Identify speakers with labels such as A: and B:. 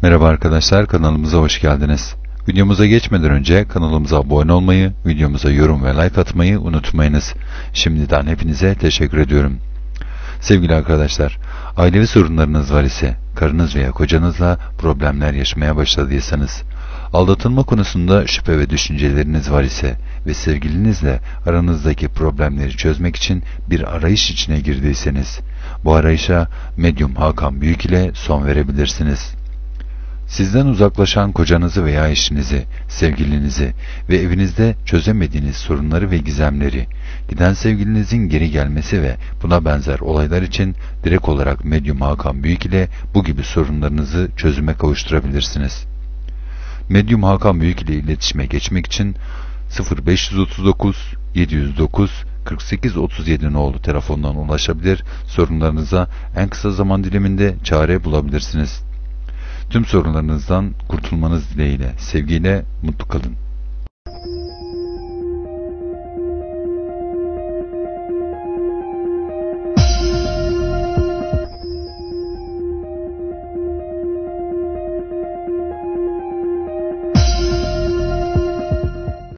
A: Merhaba arkadaşlar, kanalımıza hoş geldiniz. Videomuza geçmeden önce kanalımıza abone olmayı, videomuza yorum ve like atmayı unutmayınız. Şimdiden hepinize teşekkür ediyorum. Sevgili arkadaşlar, ailevi sorunlarınız var ise, karınız veya kocanızla problemler yaşamaya başladıysanız, aldatılma konusunda şüphe ve düşünceleriniz var ise ve sevgilinizle aranızdaki problemleri çözmek için bir arayış içine girdiyseniz, bu arayışa Medyum Hakan Büyük ile son verebilirsiniz. Sizden uzaklaşan kocanızı veya eşinizi, sevgilinizi ve evinizde çözemediğiniz sorunları ve gizemleri, giden sevgilinizin geri gelmesi ve buna benzer olaylar için direkt olarak Medyum Hakan Büyük ile bu gibi sorunlarınızı çözüme kavuşturabilirsiniz. Medyum Hakan Büyük ile iletişime geçmek için 0539 709 48 37 nolu telefondan ulaşabilir, sorunlarınıza en kısa zaman diliminde çare bulabilirsiniz. Tüm sorunlarınızdan kurtulmanız dileğiyle, sevgiyle, mutlu kalın.